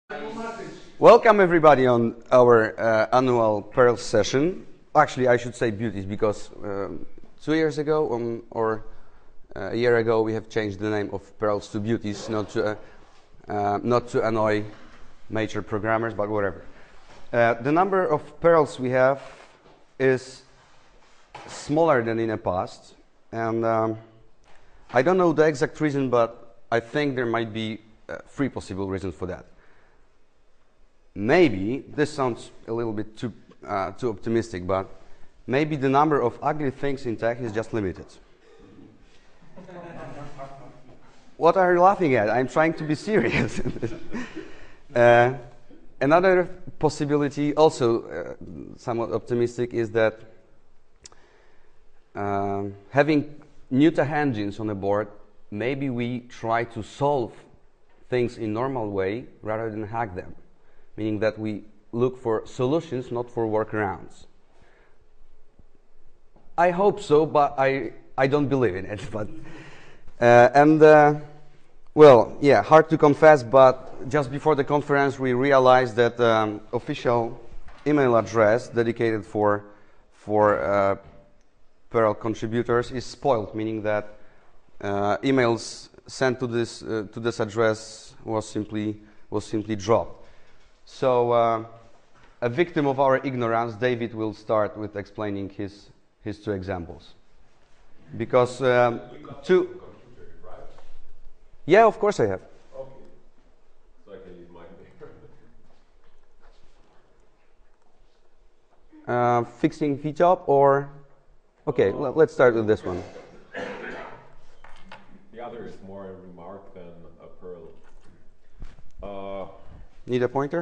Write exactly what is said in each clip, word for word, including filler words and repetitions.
Welcome everybody on our uh, annual Pearls session. Actually, I should say beauties because um, two years ago um, or uh, a year ago we have changed the name of Pearls to beauties, not to uh, uh, not to annoy major programmers, but whatever. Uh, the number of pearls we have is smaller than in the past, and um, I don't know the exact reason, but I think there might be uh, three possible reasons for that. Maybe, this sounds a little bit too, uh, too optimistic, but maybe the number of ugly things in tech is just limited. What are you laughing at? I'm trying to be serious. uh, another possibility, also uh, somewhat optimistic, is that uh, having new tech engines on the board, maybe we try to solve things in normal way rather than hack them. Meaning that we look for solutions, not for workarounds. I hope so, but I, I don't believe in it. But uh, and uh, well, yeah, hard to confess, but just before the conference, we realized that um, official email address dedicated for for uh, Perl contributors is spoiled, meaning that uh, emails sent to this uh, to this address was simply was simply dropped. So, uh, a victim of our ignorance, David will start with explaining his his two examples. Because um, two. Computer, right? Yeah, of course I have. Okay. So I can leave mine there. Uh, fixing V top or okay, uh, let's start with this one. The other is more a remark than a pearl. Uh, Need a pointer?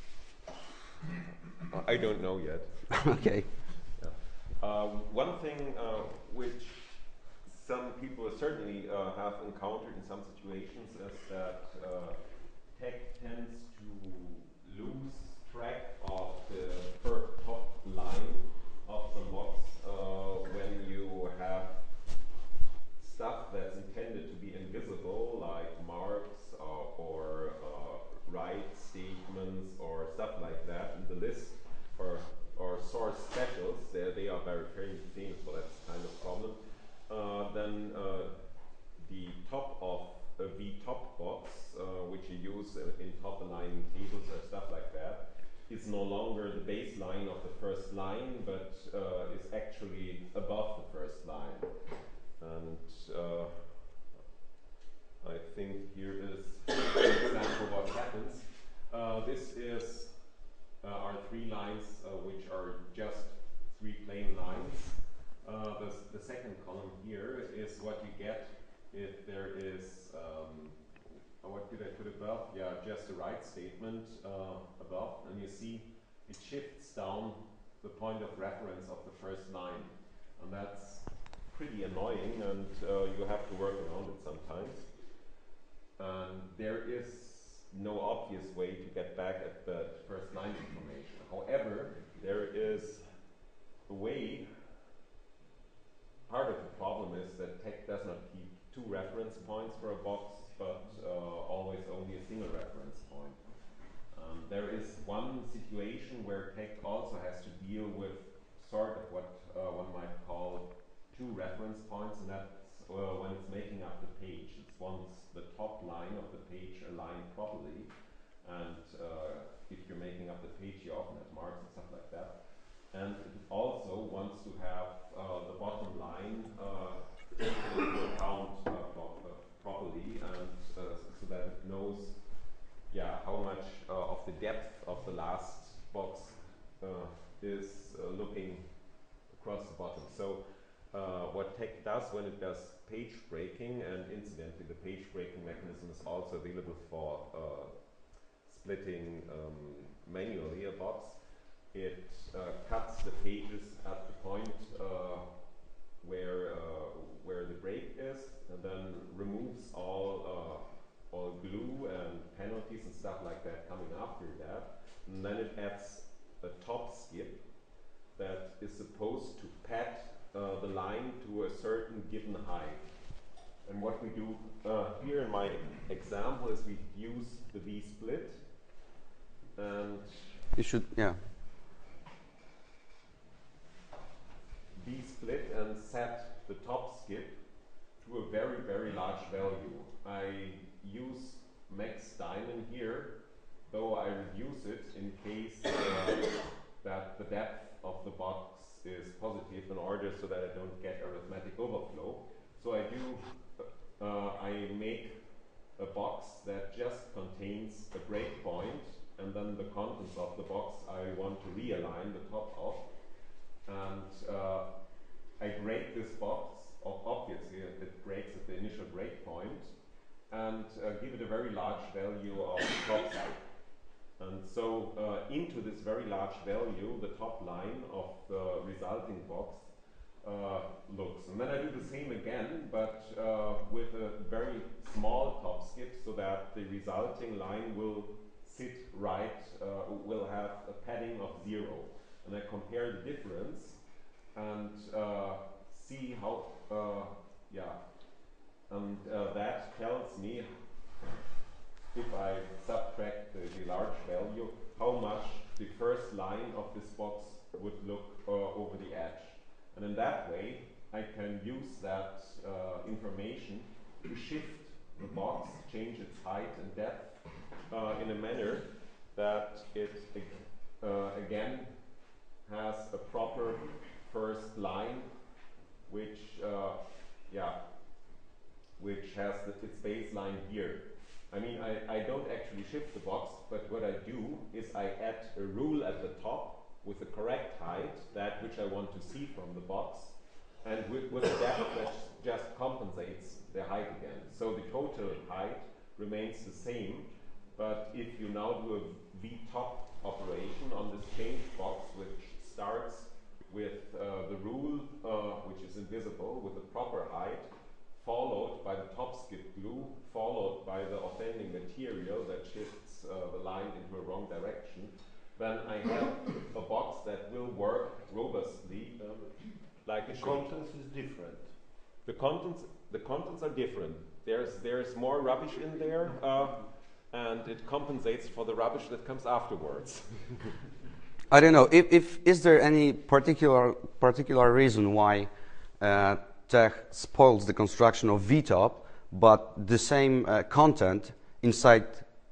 I don't know yet. Okay. Yeah. Uh, one thing uh, which some people certainly uh, have encountered in some situations is that uh, tech tends to lose track of the first top line of the box uh, when you have stuff that's intended to be invisible, like marks uh, or uh, right statements or stuff like that in the list. Or, or source specials, they, they are very famous for that kind of problem. Uh, then uh, the top of a V top box, uh, which you use in top aligning tables or stuff like that, is no longer the baseline of the first line, but uh, is actually above the first line. And uh, I think here is an example of what happens. Uh, this is Uh, are three lines uh, which are just three plain lines. Uh, the, the second column here is what you get if there is, um, what did I put above? Yeah, just a right statement uh, above, and you see it shifts down the point of reference of the first line. And that's pretty annoying, and uh, you have to work around it sometimes. And there is no obvious way to get back at the first line information. However, there is a way. Part of the problem is that tech does not keep two reference points for a box, but uh, always only a single reference point. Um, there is one situation where tech also has to deal with sort of what uh, one might call two reference points, and that's uh, when it's making up the page. It's once the top line of the page aligned properly, and uh, if you're making up the page, you often have marks and stuff like that. And it also wants to have uh, the bottom line uh, taken into account uh, pro uh, properly, and uh, so that it knows, yeah, how much uh, of the depth of the last box uh, is uh, looking across the bottom. So. Uh, what tech does when it does page breaking, and incidentally the page breaking mechanism is also available for uh, splitting um, manually a box. It uh, cuts the pages at the point uh, where uh, where the break is, and then removes all uh, all glue and penalties and stuff like that coming after that, and then it adds a top skip that is supposed to pad Uh, the line to a certain given height. And what we do uh, here in my example is we use the V-split and You should, yeah. B split and set the top skip to a very, very large value. I use max diamond here, though I reduce it in case uh, that the depth of the box is positive in order so that I don't get arithmetic overflow. So I do, uh, I make a box that just contains a breakpoint, and then the contents of the box I want to realign the top of. And uh, I break this box, obviously it breaks at the initial breakpoint, and uh, give it a very large value of top skip. And so uh, into this very large value, the top line of the resulting box uh, looks. And then I do the same again, but uh, with a very small top skip, so that the resulting line will sit right, uh, will have a padding of zero. And I compare the difference and uh, see how, uh, yeah, and uh, that tells me, if I subtract the, the large value, how much the first line of this box would look uh, over the edge. And in that way, I can use that uh, information to shift the box, change its height and depth uh, in a manner that it uh, again has a proper first line, which uh, yeah, which has the, its baseline here. I mean, I, I don't actually shift the box, but what I do is I add a rule at the top with the correct height, that which I want to see from the box, and with, with a depth that just compensates the height again. So the total height remains the same, but if you now do a v-top operation on this change box, which starts with uh, the rule, uh, which is invisible, with the proper height, followed by the top skip glue, followed by the offending material that shifts uh, the line into a wrong direction, then I have a box that will work robustly um, like it should. The contents is different. The contents, the contents are different. There's, there's more rubbish in there, uh, and it compensates for the rubbish that comes afterwards. I don't know, if, if is there any particular, particular reason why uh, Tech spoils the construction of V top, but the same uh, content inside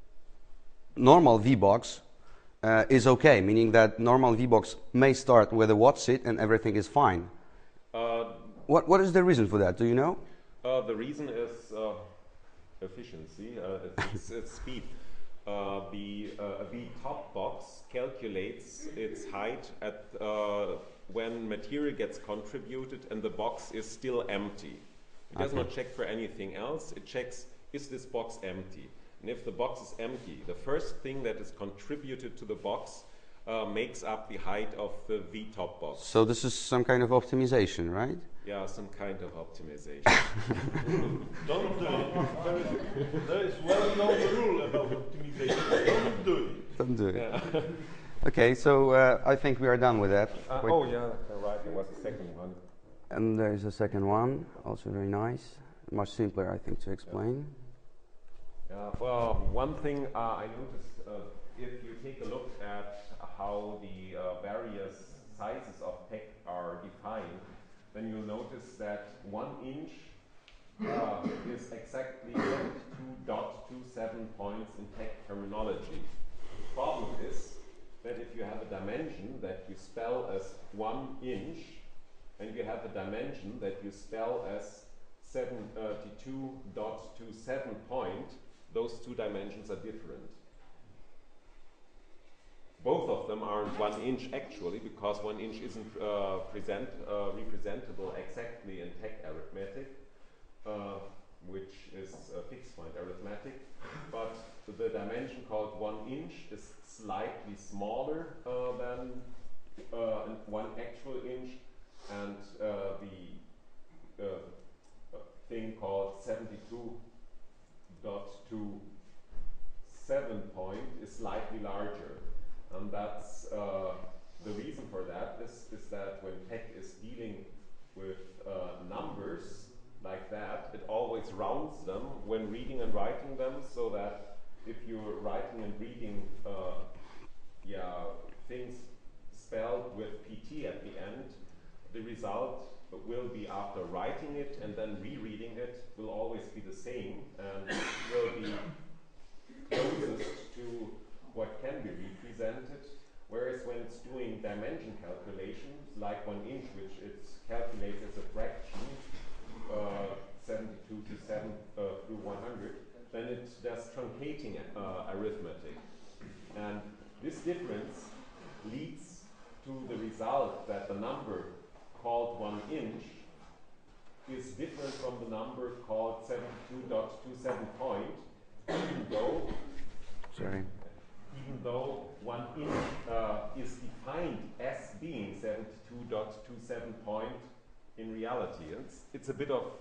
normal VBox uh, is okay, meaning that normal VBox may start with a WOTSIT and everything is fine. Uh, what, what is the reason for that, do you know? Uh, the reason is uh, efficiency, uh, it's, it's speed. Uh, the uh, V top box calculates its height at uh, when material gets contributed and the box is still empty. It does Okay. not check for anything else. It checks, is this box empty? And if the box is empty, the first thing that is contributed to the box uh, makes up the height of the V top box. So this is some kind of optimization, right? Yeah, some kind of optimization. Don't do it. There is, there is well-known rule about optimization. Don't do it. Don't do it. Yeah. Okay, so uh, I think we are done with that. Uh, Wait. oh yeah, right, there was a second one. And there is a second one, also very nice. Much simpler, I think, to explain. Yeah, well, one thing uh, I noticed, uh, if you take a look at how the uh, various sizes of P E C are defined, then you'll notice that one inch uh, is exactly seventy-two point two seven points in P E C terminology. The problem is that if you have a dimension that you spell as one inch, and you have a dimension that you spell as seventy-two point two seven point, those two dimensions are different. Both of them aren't one inch actually, because one inch isn't uh, present, uh, representable exactly in P E C arithmetic, uh, which is a fixed point arithmetic. But the dimension called one inch is slightly smaller uh, than uh, one actual inch, and uh, the uh, thing called seventy-two point two seven point is slightly larger. And that's uh, the reason for that is, is that when P E C is dealing with uh, numbers like that, it always rounds them when reading and writing them, so that if you're writing and reading uh, the result will be, after writing it and then rereading it, will always be the same and will be closest to what can be represented. Whereas when it's doing dimension calculations, like one inch, which it calculates as a fraction, uh, seventy-two to seven uh, through one hundred, then it does truncating uh, arithmetic. And this difference leads to the result that the number called one inch is different from the number called seventy-two point two seven point, even though, Sorry. even though one inch uh, is defined as being seventy-two point two seven point in reality. It's, it's a bit of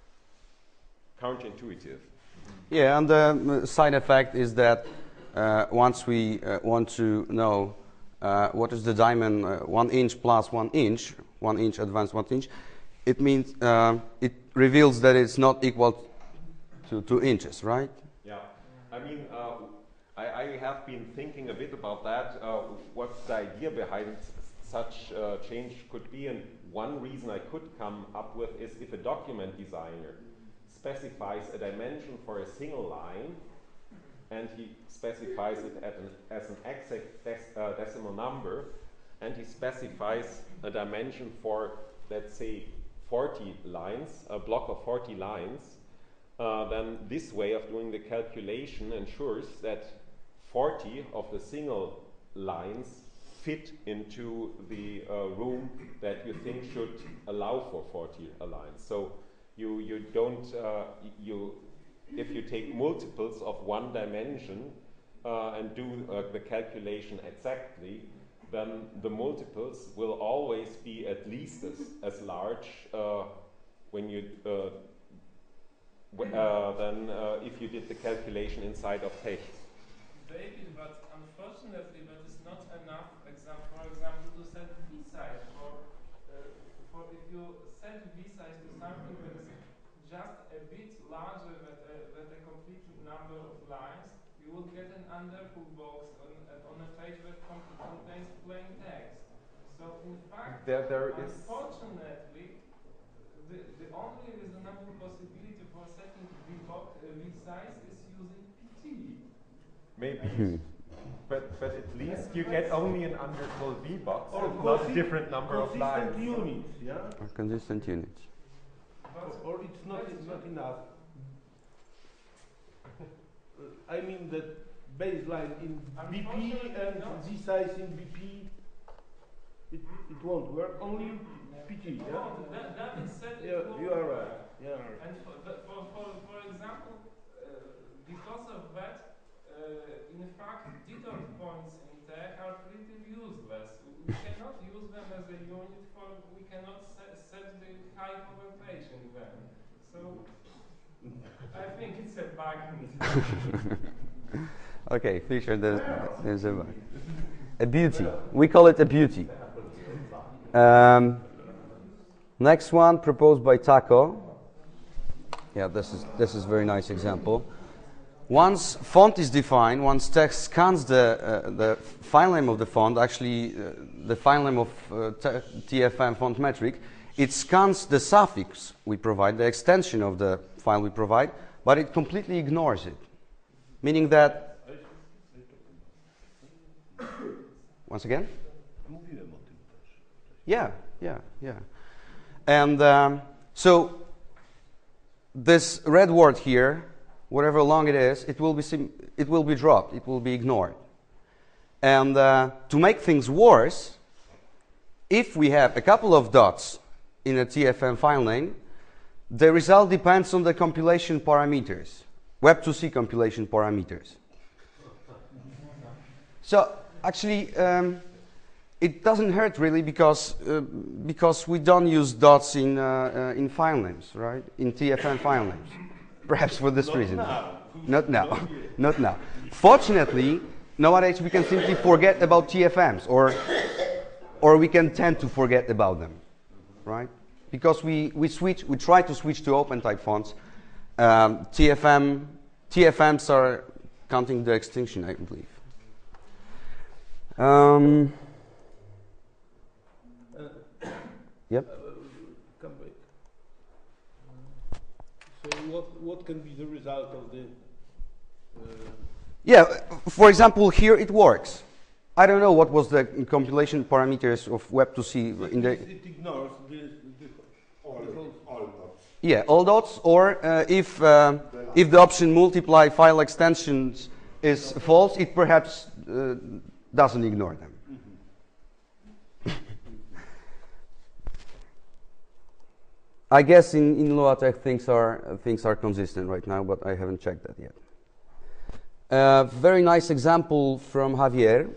counterintuitive. Yeah, and the side effect is that uh, once we uh, want to know uh, what is the diamond uh, one inch plus one inch, one inch advanced one inch, it means uh, it reveals that it's not equal to two inches, right? Yeah, I mean, uh, I, I have been thinking a bit about that, uh, what the idea behind such uh, change could be, and one reason I could come up with is if a document designer specifies a dimension for a single line, and he specifies it at an, as an exact dec uh, decimal number, and he specifies a dimension for, let's say, forty lines, a block of forty lines, uh, then this way of doing the calculation ensures that forty of the single lines fit into the uh, room that you think should allow for forty lines. So you, you don't, uh, you, if you take multiples of one dimension uh, and do uh, the calculation exactly, then the multiples will always be at least as, as large uh, when you, uh, w uh, than uh, if you did the calculation inside of Pech. David, but unfortunately that is not enough, exam for example, to set V size. For, uh, for if you set V size to something that is just a bit larger than a, than a complete number of lines, you will get an underfull box on, uh, on a page that contains plain text. So in fact, there, there unfortunately, the, the only reasonable possibility for setting V, box, uh, V size is using P T. Maybe, but, but at least you get only an underfull V box, Or not a different number of lines. consistent units, yeah? Or consistent units. Or, or it's not, it's not enough. Uh, I mean that baseline in B P and Z size in B P, it, it won't work, only P T, yeah? No, that, that is said it Yeah, won't you are work. right. Yeah. And for, the, for, for, for example, uh, because of that, uh, in fact, detour points in tech are pretty useless. We cannot use them as a unit for, we cannot set, set the height of a page in them. So, I think it's a bug. Okay, Fisher, there's, there's a, a beauty. We call it a beauty. Um, next one proposed by Taco. Yeah, this is this is a very nice example. Once font is defined, once text scans the uh, the file name of the font, actually uh, the file name of uh, T F M font metric, it scans the suffix we provide, the extension of the file we provide, but it completely ignores it, meaning that. Once again. Yeah, yeah, yeah. And um, so this red word here, whatever long it is, it will be sim it will be dropped. It will be ignored. And uh, to make things worse, if we have a couple of dots in a T F M file name, the result depends on the compilation parameters, Web two C compilation parameters. So actually, um, it doesn't hurt really because uh, because we don't use dots in uh, uh, in file names, right? In T F M file names, perhaps for this Not reason. now. Not now. Not now. Fortunately, nowadays we can simply forget about T F Ms, or or we can tend to forget about them, right? Because we we switch, we try to switch to OpenType fonts. Um, T F M T F Ms are counting the extinction, I believe. Um, Yep. Uh, come back. So what what can be the result of the? Uh, Yeah, for example, here it works. I don't know what was the compilation parameters of web to C in the. it, it ignores the, the All, the whole- all dots. Yeah, all dots, or uh, if uh, if the option multiply file extensions is false, it perhaps uh, doesn't ignore them. I guess in in LoaTech things are uh, things are consistent right now, but I haven't checked that yet. Uh, very nice example from Javier.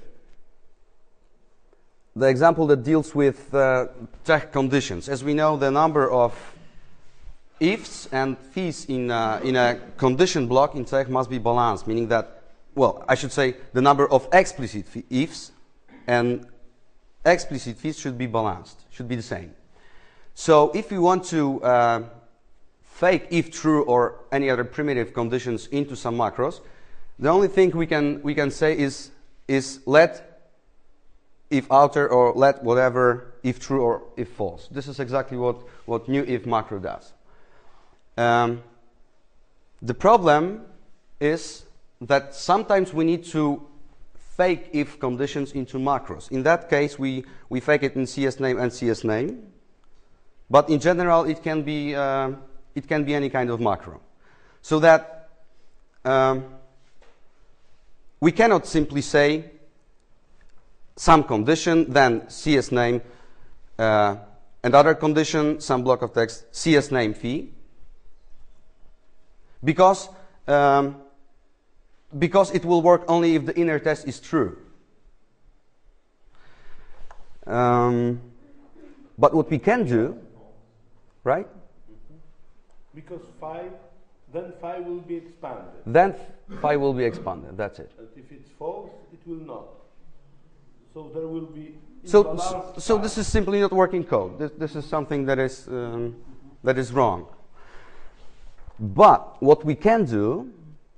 The example that deals with uh, check conditions. As we know, the number of ifs and fees in uh, in a condition block in check must be balanced, meaning that, well, I should say the number of explicit ifs and explicit fees should be balanced, should be the same. So if we want to uh, fake if true or any other primitive conditions into some macros, the only thing we can we can say is is let if outer or let whatever if true or if false. This is exactly what what new if macro does. Um, the problem is that sometimes we need to fake if conditions into macros. In that case, we we fake it in csname and csname, but in general it can be uh, it can be any kind of macro, so that um, we cannot simply say some condition, then csname, uh, another condition, some block of text, csname fee, because um, because it will work only if the inner test is true. Um, but what we can do, right? because phi, then phi will be expanded. Then phi will be expanded. That's it. And if it's false, it will not. So there will be. So, so, imbalanced so phi. this is simply not working code. This, this is something that is um, that is wrong. But what we can do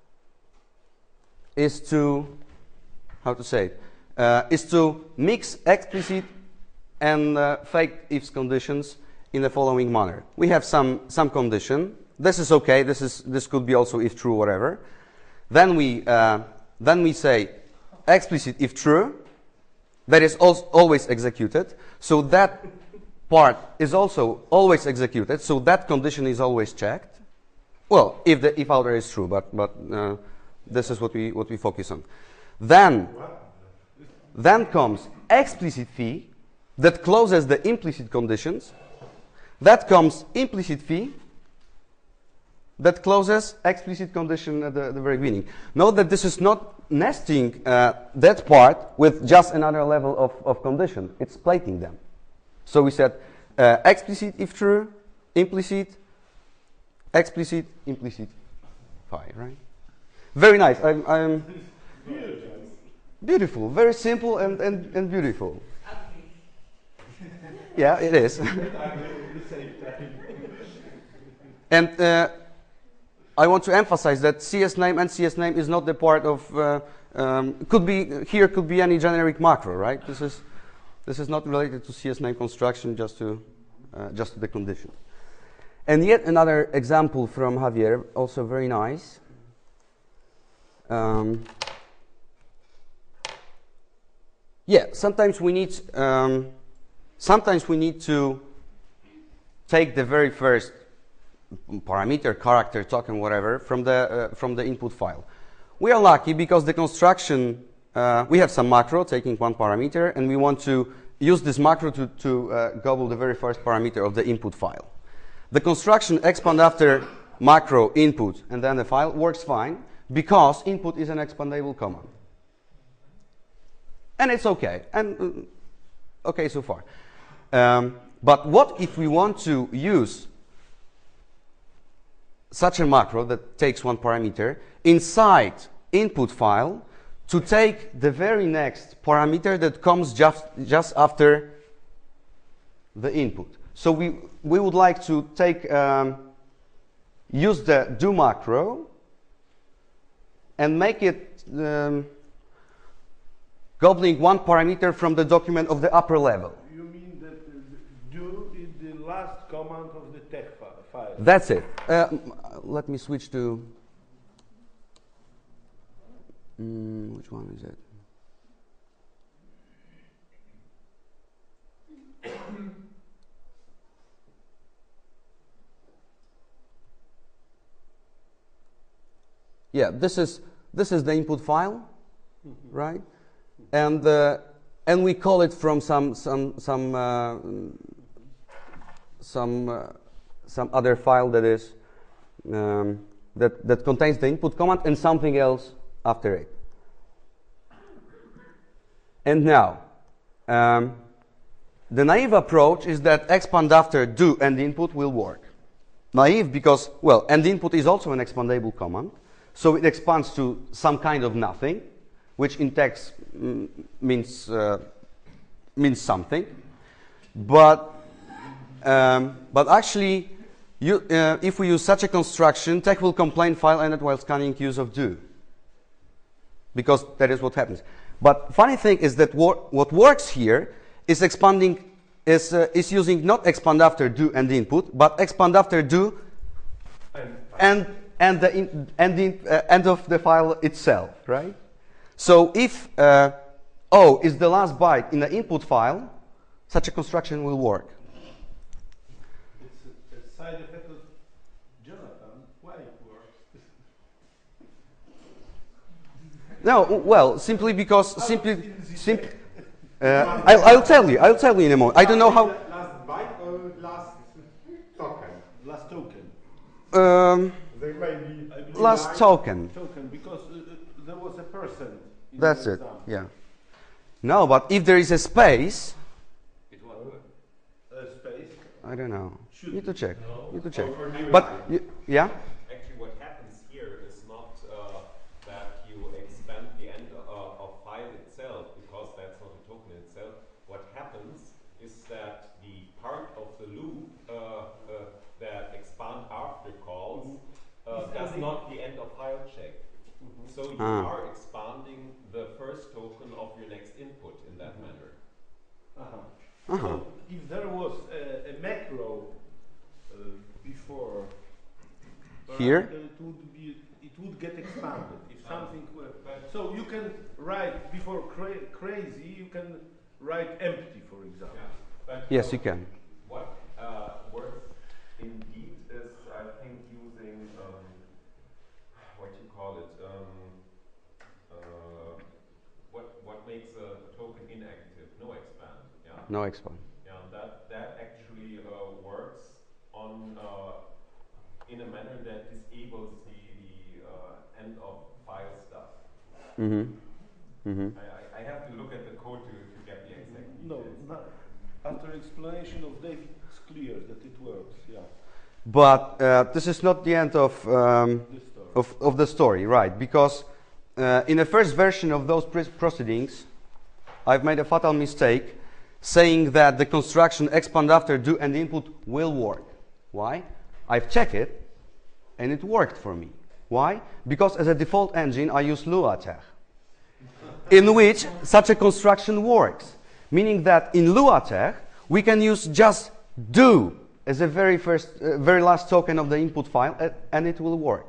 is to, how to say it, uh, is to mix explicit and uh, fake ifs conditions in the following manner. We have some some condition. This is okay. This is this could be also if true, whatever. Then we uh, then we say explicit if true. That is al always executed. So that part is also always executed. So that condition is always checked. Well, if the if outer is true, but but uh, this is what we what we focus on. Then then comes explicit fee that closes the implicit conditions. That comes implicit fee that closes explicit condition at the, the very beginning. Note that this is not nesting uh, that part with just another level of, of condition. It's plating them. So we said uh, explicit if true, implicit, explicit, implicit, phi, right? Very nice. I'm, I'm beautiful. Very simple and, and, and beautiful. Yeah, it is. And uh, I want to emphasize that csname and csname is not the part of uh, um, could be here could be any generic macro, right? This is this is not related to csname construction, just to uh, just to the condition. And yet another example from Javier, also very nice. Um, yeah, sometimes we need um, sometimes we need to take the very first parameter, character, token, whatever, from the uh, from the input file. We are lucky because the construction, uh, we have some macro taking one parameter, and we want to use this macro to, to uh, gobble the very first parameter of the input file. The construction expand after macro input and then the file works fine because input is an expandable command. And it's okay, and uh, okay so far. Um, but what if we want to use such a macro that takes one parameter inside input file to take the very next parameter that comes just, just after the input. So we, we would like to take, um, use the do macro and make it um, gobbling one parameter from the document of the upper level. You mean that uh, do is That's it. Uh, m- let me switch to. Mm, which one is it? Yeah, this is this is the input file, right? And uh, and we call it from some some some uh, some uh, some other file that is um, that that contains the input command and something else after it. And now, um, the naive approach is that expand after do and input will work. Naive because, well, and input is also an expandable command, so it expands to some kind of nothing, which in text mm, means uh, means something. But um, but actually, you, uh, if we use such a construction, tech will complain file ended while scanning use of do, because that is what happens. But funny thing is that wor what works here is expanding is uh, is using not expand after do and input, but expand after do and and the in, and the uh, end of the file itself, right? So if uh, O is the last byte in the input file, such a construction will work. It's a, a side effect of Jonathan. Why it works? No, well, simply because simply simply. Uh, I'll, I'll tell you. I'll tell you in a moment. I don't know how. Last byte or last token? Last token. Um, They may be I believe last I- token. Token, because uh, uh, there was a percent. In That's the it. example. Yeah. No, but if there is a space, Uh, space. I don't know. Should Need to be. check. Need to check. Or- or maybe But not. y yeah. Actually, what happens here is not uh, that you expand the end uh, of file itself, because that's not a token itself. What happens is that the part of the loop uh, uh, that expand after calls uh, does not the end of file check. So you Ah. are expanding the first token of your next input in that manner. Uh-huh. Uh-huh. So if there was a, a macro uh, before Here? parameter, it would be it would get expanded if something were. So you can write before cra crazy. You can write empty, for example. But Yes, uh, you can. What uh, works indeed is, I think, using um, what you call it. Um, uh, what what makes a token inactive? No expand. Yeah. No expand. Yeah. That that actually uh, works on uh, in a manner that disables the, the uh, end of file stuff. Mm-hmm. Mm-hmm. I, I, I have to look at the code to, to get the exact No, details. not, after explanation of David, it's clear that it works. Yeah, But uh, this is not the end of um, this story. of, of the story, right? Because uh, in the first version of those pr proceedings, I've made a fatal mistake saying that the construction expand after do and input will work. Why? I've checked it and it worked for me. Why? Because as a default engine I use LuaTech, in which such a construction works. Meaning that in LuaTech we can use just do as a very first, uh, very last token of the input file, uh, and it will work.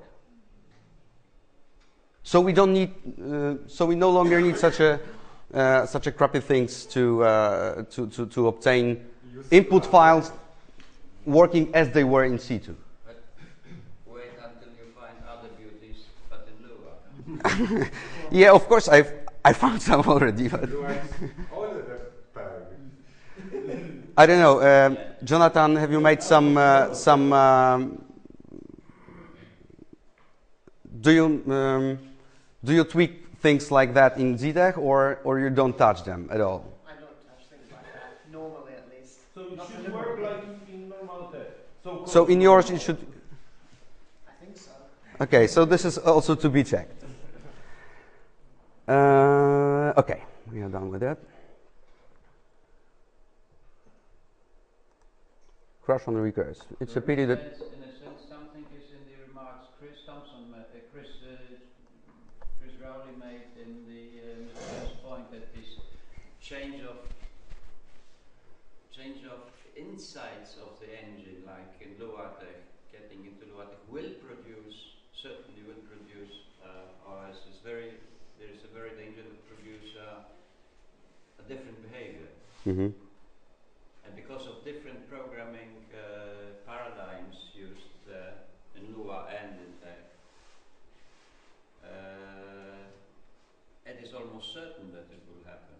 So we don't need, uh, so we no longer need such a uh, such a crappy things to uh, to, to to obtain input files working as they were in C two. But wait until you find other beauties, but in Lua. Yeah, of course I've I found some already, but All of the peg. I don't know. Um, Jonathan, have you made some uh, some? Um, do you um, do you tweak things like that in Z TEC, or or you don't touch them at all? I don't touch things like that, normally at least. So it Not should deliberately. work like in, in normal tech. So, So in yours it should. I think so. Okay, so this is also to be checked. Uh, okay, we are done with that. Crash on the recurse. It's a pity that. In a sense, something is in the remarks Chris Thompson, ma- uh, Chris, uh, Chris Rowley made in the, uh, in the first point, that this change of change of insights of the engine, like in LuaTech, getting into Luatic will produce, certainly will produce, uh, or is, is very, there is a very danger to produce uh, a different behavior. Mm-hmm. And because of different programming uh, paradigms used uh, in Lua and in Tech, uh, it is almost certain that it will happen.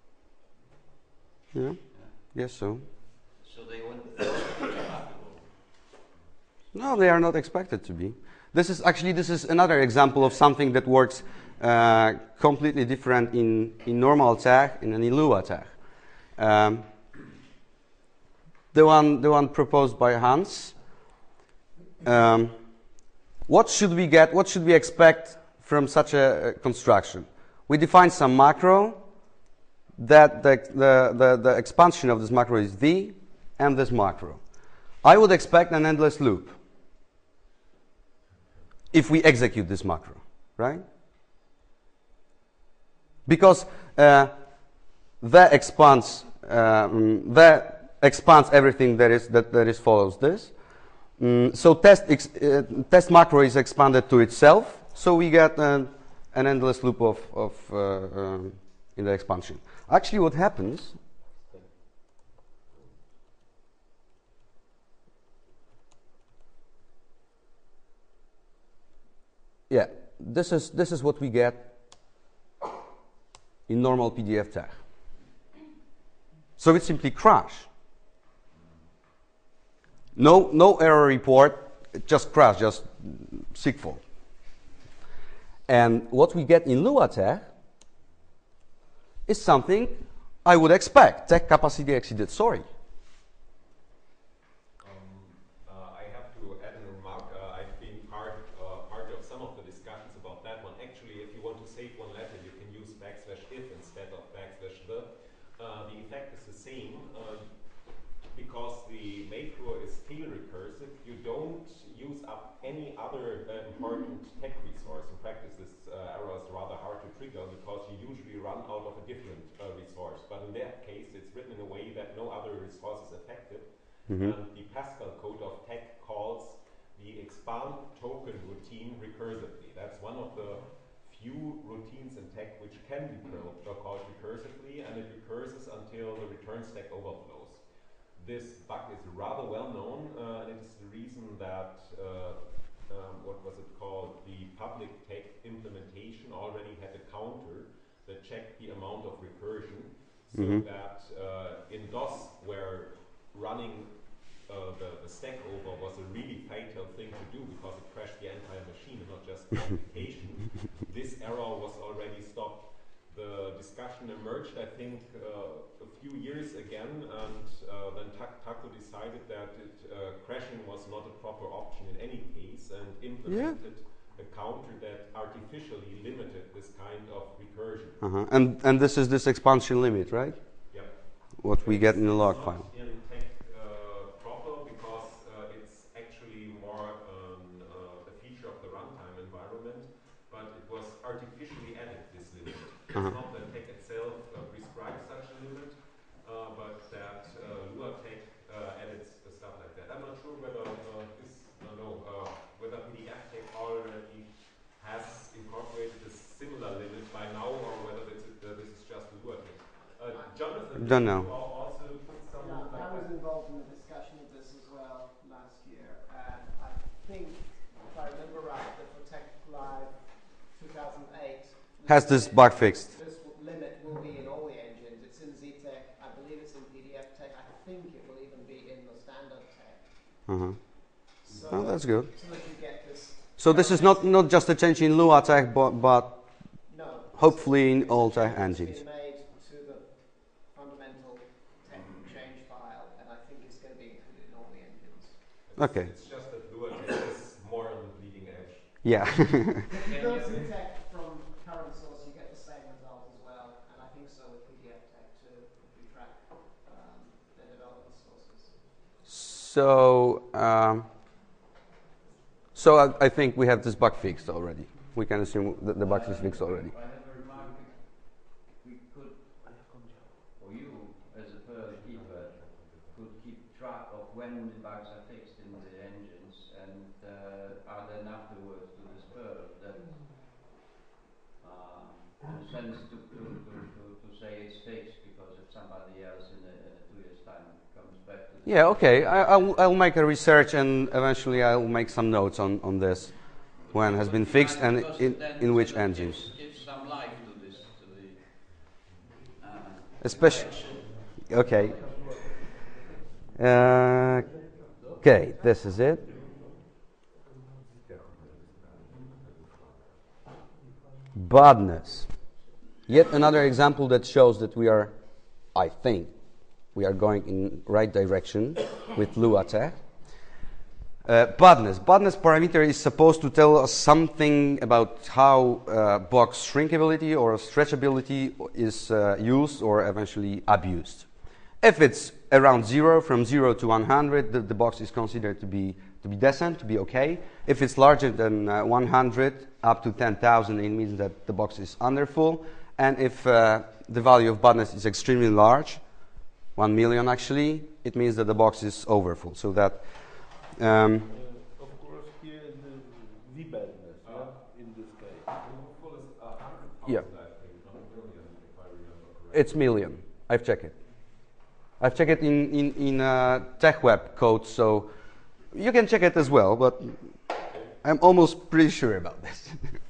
Yeah. Yeah. Yes, so. So they won't be remarkable. No, they are not expected to be. This is actually this is another example of something that works uh, completely different in in normal tech and in Lua tech. Um, the one the one proposed by Hans. Um, what should we get? What should we expect from such a, a construction? We define some macro. That the, the the the expansion of this macro is V, and this macro. I would expect an endless loop if we execute this macro, right? Because uh, that expands um, that expands everything that is that that is follows this. Um, so test ex uh, test macro is expanded to itself, so we get an, an endless loop of of uh, um, in the expansion. Actually, what happens? Yeah, this is this is what we get in normal P D F tag. So it simply crash. No no error report, it just crash, just sigfold. And what we get in Lua tag is something I would expect. Tech capacity exceeded, sorry. Uh, I have to add a remark. Uh, I've been part uh, part of some of the discussions about that one. Actually, if you want to save one letter, you can use backslash if instead of backslash the. Uh, the effect is the same uh, because the macro is tail recursive. You don't use up any other uh, important tech resource. In practice, this uh, error is rather hard to trigger because you usually run out of a different uh, resource. But in that case, it's written in a way that no other resource is affected. Mm-hmm. And the Pascal code of tech calls the expand token routine recursively. That's one of the few routines in tech which can be called recursively, and it recurses until the return stack overflows. This bug is rather well known, uh, and it is the reason that uh, um, what was it called? The public tech implementation already had a counter that checked the amount of recursion, so Mm-hmm. that uh, in DOS, where running uh, the, the stack over was a really fatal thing to do because it crashed the entire machine and not just the application, this error was already stopped. The discussion emerged, I think, uh, a few years again, and uh, then Taco decided that it, uh, crashing was not a proper option in any case and implemented yeah. a counter that artificially limited this kind of recursion. Uh-huh. And and this is this expansion limit, right? Yep. What we It's get in the log not file. in tech uh, proper because uh, it's actually more um, uh, a feature of the runtime environment, but it was artificially added, this limit. Uh-huh. It's not that tech itself uh, prescribes such a limit, uh, but that uh, Lua tech uh, added stuff like that. I'm not sure whether uh, this, uh, no, uh, whether P D F tech already has incorporated a similar limit by now, or whether this is, uh, this is just Lua tech. Uh, Jonathan, Don't know. you also put some Yeah, like I was that. involved in the discussion of this as well last year, and I think, if I remember right, that for Tech Live two thousand eight Has this bug fixed? This w- limit will be in all the engines. It's in Z Tech, I believe it's in P D F Tech, I think it will even be in the standard Tech. Uh-huh. So, Oh, that's good. so that you get this. So this is not, not just a change in Lua tech, but, but No. hopefully in It's a all change tech that's engines. been made to the fundamental tech change file, and I think it's going to be included in all the engines. Okay. It's just that Lua tech is more on the bleeding edge. Yeah. If you build Z Tech from current source, you get the same result as well, and I think so with P D F Tech too, if you track um, the development sources. So, um, so I, I think we have this bug fixed already. We can assume that the bug is fixed already. I have a remark. We could, or you, as a pearl keeper, could keep track of when the bugs are fixed in the engines, and uh, are then afterwards to disperse that uh, in a sense to, to, to, to, to say it's fixed, because if somebody else in a, in a two years time comes back to the Yeah, okay. I, I'll, I'll make a research, and eventually I'll make some notes on, on this, when it has been fixed and Because in, then in which sort of engines. gives, gives some life to this, to the uh, Especially, invention. okay. Uh, okay, this is it. Badness. Yet another example that shows that we are, I think, we are going in right direction with LuaTech. Uh, badness. Badness parameter is supposed to tell us something about how uh, box shrinkability or stretchability is uh, used or eventually abused. If it's around zero, from zero to one hundred, the, the box is considered to be to be decent, to be okay. If it's larger than uh, one hundred, up to ten thousand, it means that the box is underfull. And if uh, the value of badness is extremely large, one million actually, it means that the box is overfull. So that um, Uh, of course, here the V badness, yeah, in this case. Full is a hundred Yeah. thousand, I think, not a million, if I remember correctly. it's million. I've checked it. I've checked it in in in uh, TechWeb code, so you can check it as well. But I'm almost pretty sure about this.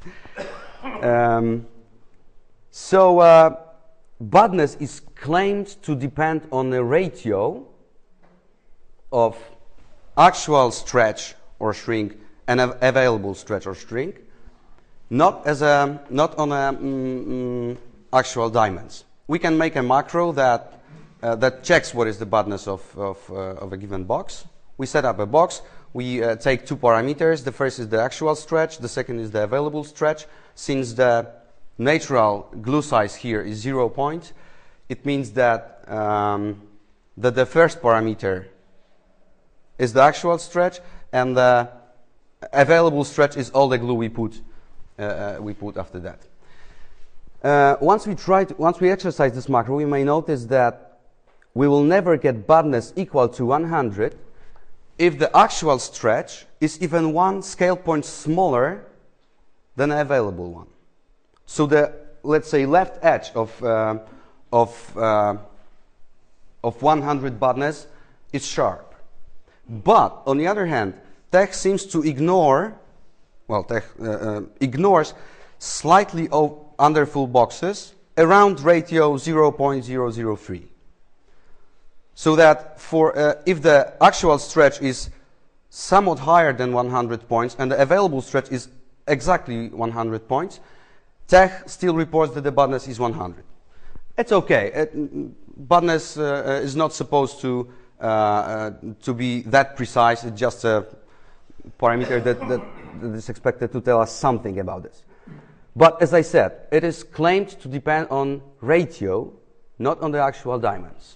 um, so uh, badness is claimed to depend on a ratio of actual stretch or shrink and av available stretch or shrink, not as a not on a mm, mm, actual diamonds. We can make a macro that uh, that checks what is the badness of of, uh, of a given box. We set up a box. We uh, take two parameters. The first is the actual stretch. The second is the available stretch. Since the natural glue size here is zero point, it means that um, that the first parameter is the actual stretch, and the available stretch is all the glue we put uh, uh, we put after that. Uh, once we try to, once we exercise this macro, we may notice that we will never get badness equal to one hundred if the actual stretch is even one scale point smaller than the available one. So the, let's say, left edge of uh, of uh, of one hundred badness is sharp. But on the other hand, Tech seems to ignore, well, Tech uh, uh, ignores slightly underfull boxes around ratio zero point zero zero three. So that for uh, if the actual stretch is somewhat higher than one hundred points and the available stretch is exactly one hundred points, Tech still reports that the badness is one hundred. It's okay. It, badness uh, is not supposed to uh, uh, to be that precise. It's just a parameter that, that, that is expected to tell us something about this. But as I said, it is claimed to depend on ratio, not on the actual diamonds.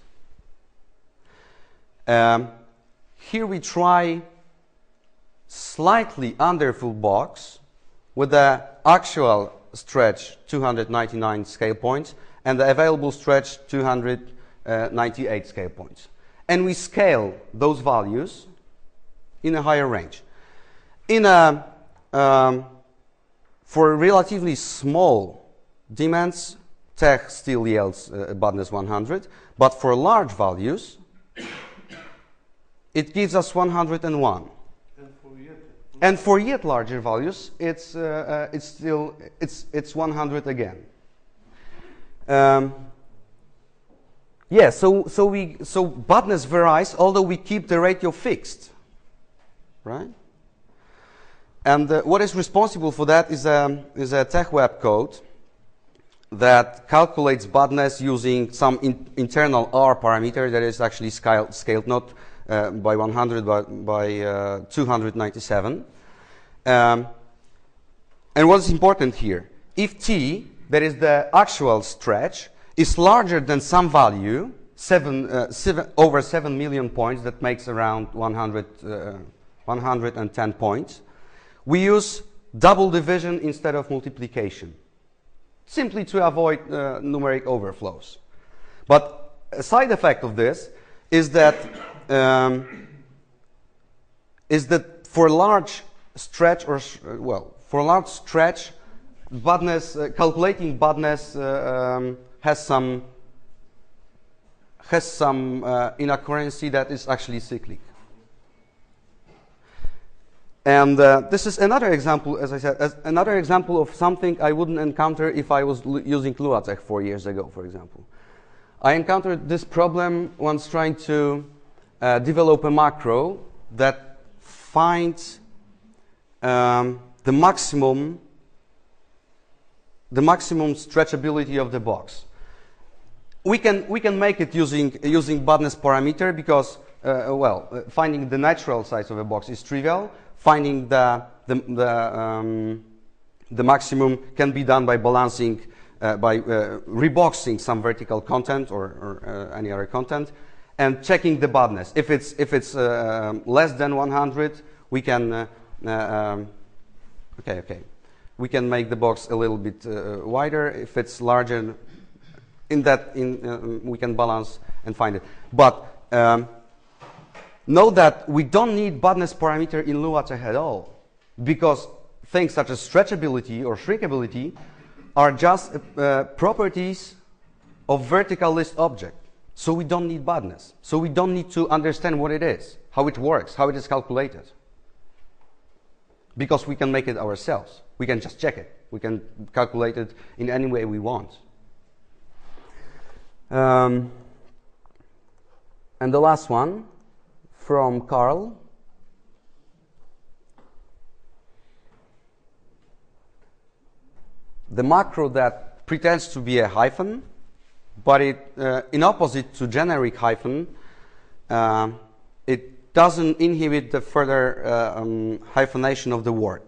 Um, here we try slightly underfull box with the actual stretch two hundred ninety-nine scale points and the available stretch two hundred ninety-eight scale points. And we scale those values in a higher range. In a, um, for relatively small demands, Tech still yields uh, badness one hundred, but for large values, it gives us one hundred one. And for yet, And for yet larger values, it's uh, uh, it's still it's it's one hundred again. Um, yeah, so so we so badness varies, although we keep the ratio fixed, right? And uh, what is responsible for that is a is a TechWeb code that calculates badness using some in, internal R parameter that is actually scaled, scaled not uh, by one hundred but by uh, two hundred ninety-seven. Um, and what is important here? If T, that is the actual stretch, is larger than some value, seven, uh, seven, over seven million points, that makes around one hundred, uh, one hundred ten points, we use double division instead of multiplication, simply to avoid uh, numeric overflows. But a side effect of this is that um, is that for large stretch or sh well for large stretch, badness uh, calculating badness uh, um, has some has some uh, inaccuracy that is actually cyclic. And uh, this is another example, as I said, as another example of something I wouldn't encounter if I was l using LuaTeX four years ago, for example. I encountered this problem once trying to uh, develop a macro that finds um, the maximum the maximum stretchability of the box. We can we can make it using using badness parameter because uh, well, uh, finding the natural size of a box is trivial. Finding the the the, um, the maximum can be done by balancing uh, by uh, reboxing some vertical content or, or uh, any other content, and checking the badness. If it's if it's uh, less than one hundred, we can uh, uh, um, okay okay we can make the box a little bit uh, wider. If it's larger, in that in uh, we can balance and find it. But um, know that we don't need badness parameter in LuaTeX at all, because things such as stretchability or shrinkability are just uh, properties of vertical list object. So we don't need badness. So we don't need to understand what it is, how it works, how it is calculated, because we can make it ourselves. We can just check it. We can calculate it in any way we want. Um, and the last one, from Carl. The macro that pretends to be a hyphen, but it, uh, in opposite to generic hyphen, uh, it doesn't inhibit the further uh, um, hyphenation of the word.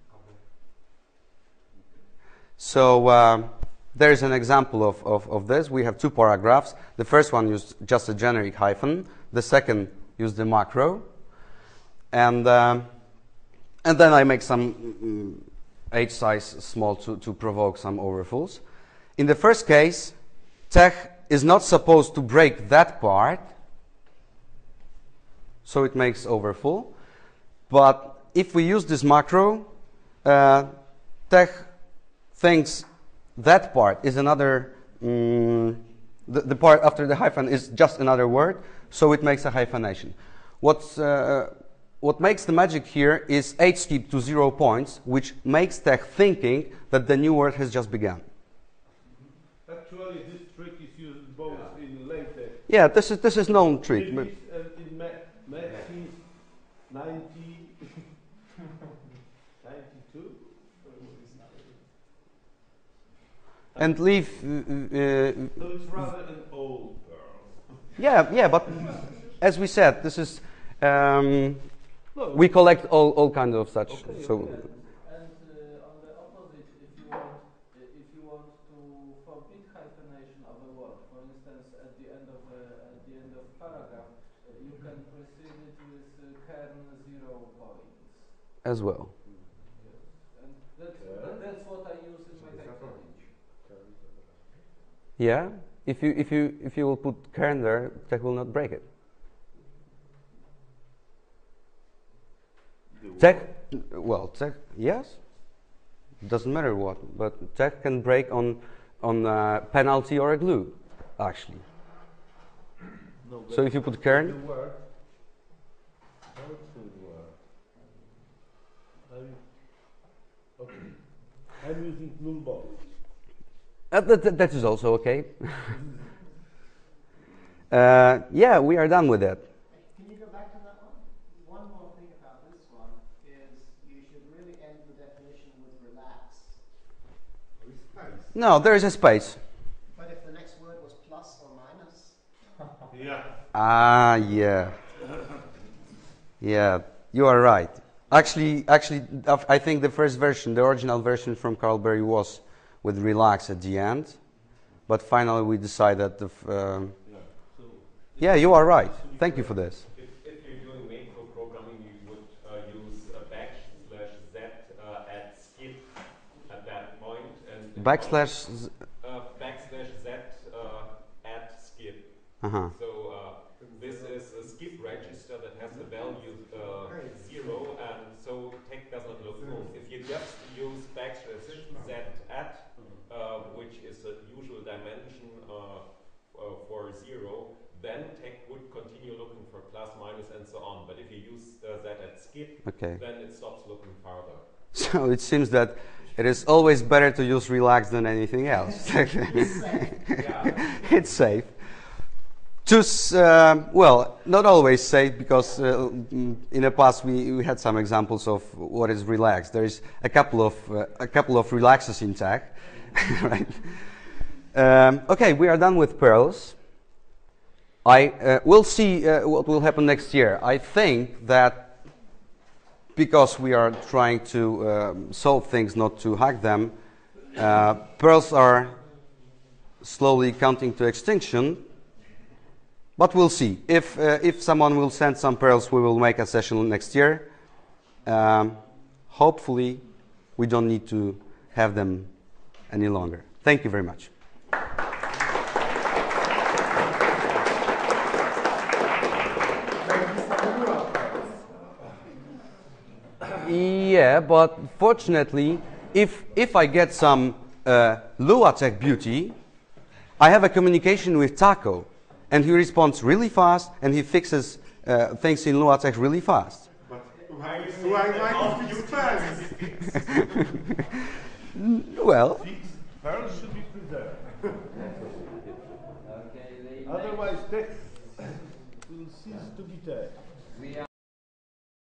So uh, there is an example of, of, of this. We have two paragraphs. The first one used just a generic hyphen. The second use the macro, and uh, and then I make some mm, h size small to, to provoke some overfulls. In the first case, tech is not supposed to break that part, so it makes overfull. But if we use this macro, uh, tech thinks that part is another, mm, the, the part after the hyphen is just another word, so it makes a hyphenation. What's, uh, what makes the magic here is h skip to zero points, which makes tech thinking that the new word has just begun. Actually, this trick is used both in LaTeX. Yeah, this is this is known trick. It is, and in Maxis ninety, ninety-two. And leave. Uh, uh, So it's rather an old girl. yeah, yeah, but as we said, this is. Um, No, we collect all all kinds of such. Okay, so. okay. And uh, on the opposite, if you want, uh, if you want to forbid hyphenation of a word, for instance, at the end of a, at the end of paragraph, uh, you can precede it with uh, kern zero points. As well. And that's, that, that's what I use in my text. Yeah. If you if you if you will put kern there, tech will not break it. Tech, well, tech, yes. Doesn't matter what, but tech can break on on a penalty or a glue, actually. No, So if you put kern, the word, how to word? I'm, okay. I'm using nullbox. uh, that, that, that is also okay. uh, yeah, we are done with that. Can you go back to that one? One more thing about this one is you should really end the definition with relax. No, there is a space. But if the next word was plus or minus, Yeah. Ah, yeah. Yeah, you are right. Actually, actually, I think the first version, the original version from Carl Berry was with relax at the end, but finally we decided to. Um, Yeah. So yeah, you are right. Thank you for this. If, if you're doing macro programming, you would uh, use a backslash z uh, at skip at that point, and Backslash. z- uh, backslash z uh, at skip. Uh-huh. So uh, this is a skip reg just use backslash z at, uh, which is a usual dimension uh, uh, for zero, then tech would continue looking for plus, minus, and so on. But if you use uh, that at skip, Okay. then it stops looking farther. So it seems that it is always better to use relax than anything else. It's safe. To, s- uh, well, not always safe, because uh, mm, in the past we, we had some examples of what is relaxed. There is a couple of uh, a couple of relaxes in tag, right? Um, okay, we are done with Perls. I uh, we'll see uh, what will happen next year. I think that because we are trying to um, solve things, not to hack them, uh, Perls are slowly counting to extinction. But we'll see. If uh, if someone will send some Perls, we will make a session next year. Um, hopefully, we don't need to have them any longer. Thank you very much. Yeah, but fortunately, if if I get some uh, LuaTech beauty, I have a communication with Taco, and he responds really fast, and he fixes uh, things in LuaTech really fast. But why, why, why did you fast? Well,